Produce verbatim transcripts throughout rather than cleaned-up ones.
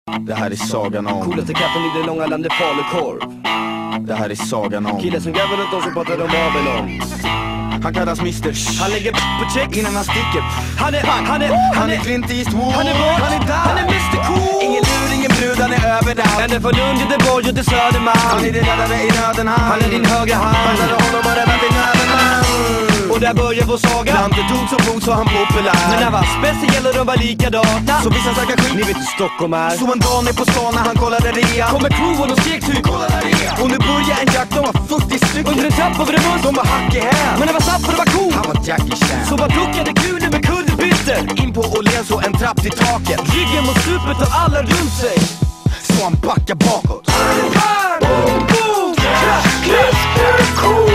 Det här är sagan om coolaste katten i det långa landet falukorv. Det här är sagan om killen som gräver runt oss och pratar om Babylon. Han kallas mister Shh. Han lägger på check innan han sticker. Han är, han, han är, han, han är är Clint Eastwood. Han är vår, han är där. Han är mister Cool. Ingen lur, ingen brud, han är överallt. Ända från Lund, Göteborg och till Södermalm. Han är din räddare i nöden, han Han är din högra hand. Passade honom och räddat din överman. Och där börjar vår saga. Landet tog som fot så han populär. Men när var speciella de var likadana. Så vissa snackar skit. Ni vet hur Stockholm är. Så en dag ner på stan när han kollade rea. Kommer crewen och skrek typ kolla där rea. Och nu börjar en jakt, de var fyrtio stycken. Under en trapp över en mun. De var hack i häl. Men det var satt för det var cool. Han var Jackie Chan. Så bara duckade kulor med kullerbyttor. In på Åhléns så en trapp till taket. Ryggen mot stupet och alla runt sig. Så han backar bakåt. Boom, boom, crash, crash, crash, cool.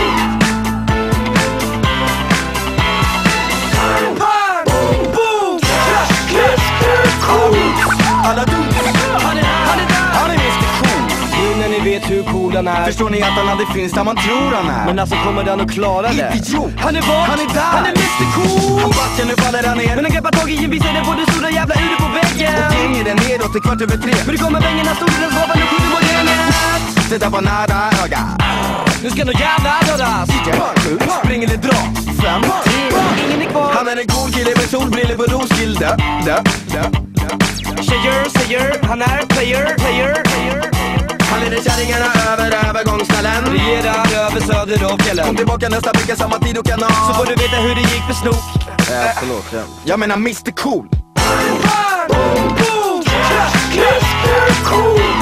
Alla du, han är, han är där. Han är mister Cool. Nu när ni vet hur cool han är. Förstår ni att han aldrig finns där man tror han är. Men alltså kommer han att klara det? Idiot. Han är vad? Han är där. Han är mister Cool. Han backar, nu faller han ner. Men han greppar tag i en visare på det stora jävla uret på väggen. Och hänger den nedåt till kvart över tre. Men det kommer vängerna stora, den skapar nu skjuter mot hjärnet. Det där var nära öga. Nu ska nog jävla dödas. Spring eller dra. Fem, tre, ingen är kvar. Han är en cool kille med solbriller på Roskilde. Dö, dö, dö. Tjejer, säger, han är player, player, player. Han leder kärringarna över övergångsställen. Regerar över söder och fjällen. Kom tillbaka nästa vecka, samma tid och kanal. Så får du veta hur det gick för Snok. Äh, förlåt, ja. Jag menar mister Cool. Boom, boom, crash, crash, cool.